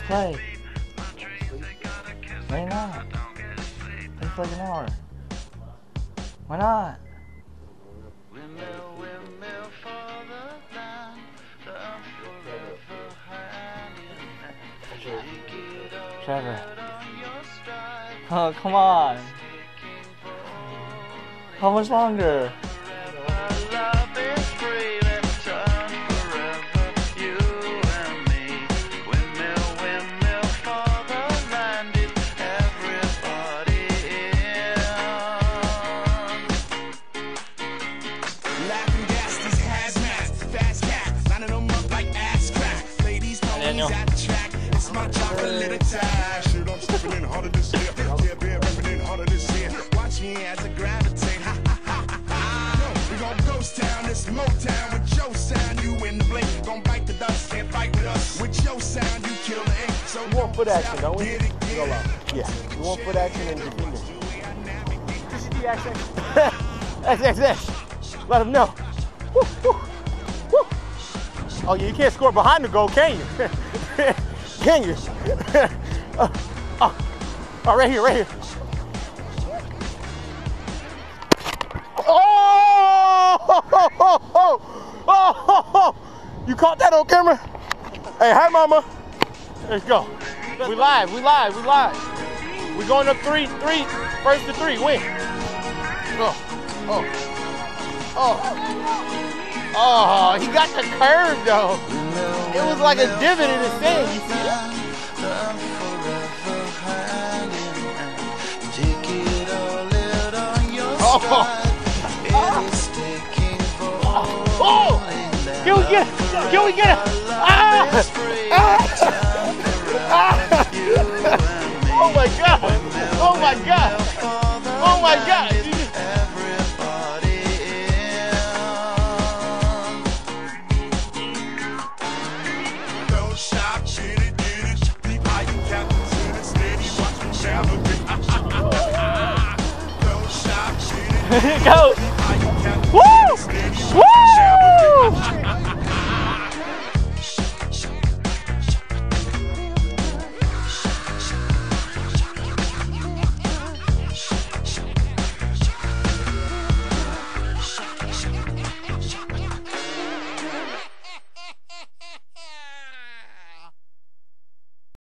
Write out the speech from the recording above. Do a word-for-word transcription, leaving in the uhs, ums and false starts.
play. Why not? Play for like an hour. Why not? Trevor. Oh, come on. How much longer? Daniel. It's my job a little time. Shit, I'm stepping in harder this year. Yeah, being repping harder this year. Watch me as I gravitate. Ha ha ha ha. We gon' ghost town, this Motown with your sound. You in the blink, gon' bite the dust, can't fight with us. With your sound, you kill the ink. So we want foot action, don't we? Go long. Yeah. We want foot action and defending. This is the X X X X. Let him know. Woo, woo, woo. Oh, yeah, you can't score behind the goal, can you? Can you? uh, oh. oh, right here, right here. Oh! Oh! Oh! Oh! Oh! You caught that on camera? Hey, hi, mama. Let's go. We live, we live, we live. We going up three, three, first to three, win. Oh, oh, oh. Oh, he got the curve though. It was like a divot in the sand, you see it? Oh. Oh. Oh. Can we get it? Can we get it? Ah. Ah. Ah. Oh my God. Oh my God. Oh my God. Go! Woo! Woo!